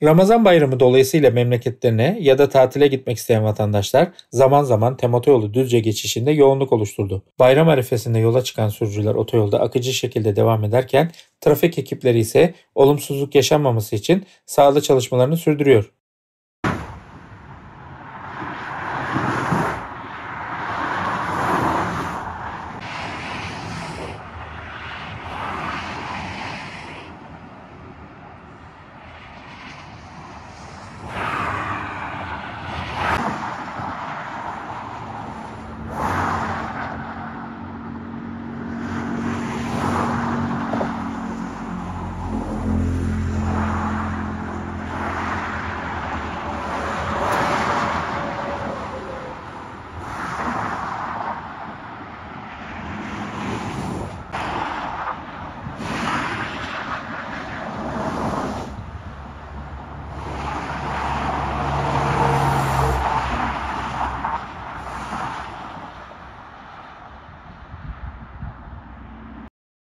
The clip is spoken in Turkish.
Ramazan bayramı dolayısıyla memleketlerine ya da tatile gitmek isteyen vatandaşlar zaman zaman TEM otoyolu Düzce geçişinde yoğunluk oluşturdu. Bayram arifesinde yola çıkan sürücüler otoyolda akıcı şekilde devam ederken trafik ekipleri ise olumsuzluk yaşanmaması için sağlı çalışmalarını sürdürüyor.